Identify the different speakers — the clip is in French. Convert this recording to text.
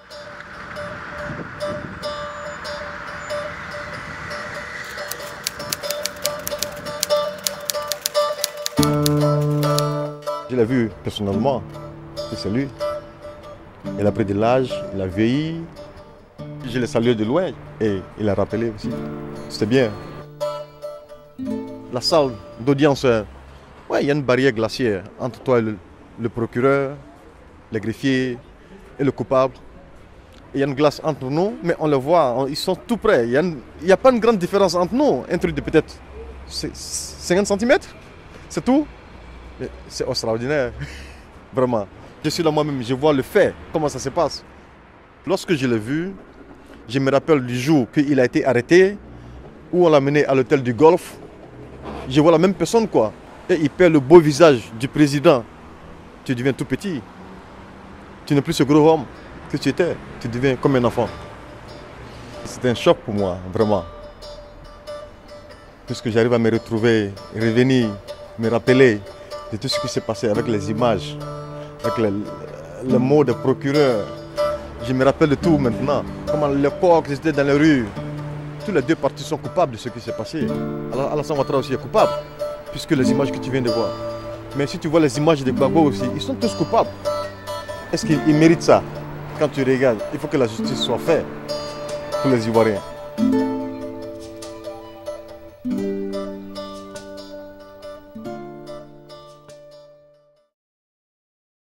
Speaker 1: Je l'ai vu personnellement, c'est lui. Il a pris de l'âge, il a vieilli. Je l'ai salué de loin et il a rappelé aussi. C'était bien. La salle d'audience, ouais, il y a une barrière glaciaire entre toi et le procureur, le greffier et le coupable. Il y a une glace entre nous, mais on le voit, ils sont tout près. Il n'y a pas une grande différence entre nous, un truc de peut-être 50 cm, c'est tout. C'est extraordinaire, vraiment. Je suis là moi-même, je vois le fait, comment ça se passe. Lorsque je l'ai vu, je me rappelle du jour qu'il a été arrêté, où on l'a mené à l'hôtel du Golfe. Je vois la même personne, quoi. Et il perd le beau visage du président. Tu deviens tout petit. Tu n'es plus ce gros homme que tu étais. Tu deviens comme un enfant. C'était un choc pour moi, vraiment. Puisque j'arrive à me retrouver, revenir, me rappeler de tout ce qui s'est passé avec les images, avec le mot de procureur. Je me rappelle de tout maintenant. Comme à l'époque, j'étais dans les rues. Tous les deux parties sont coupables de ce qui s'est passé. Alors Alassane Ouattara aussi est coupable, puisque les images que tu viens de voir. Mais si tu vois les images de Gbagbo aussi, ils sont tous coupables. Est-ce qu'ils méritent ça? Quand tu regardes, il faut que la justice soit faite pour les Ivoiriens.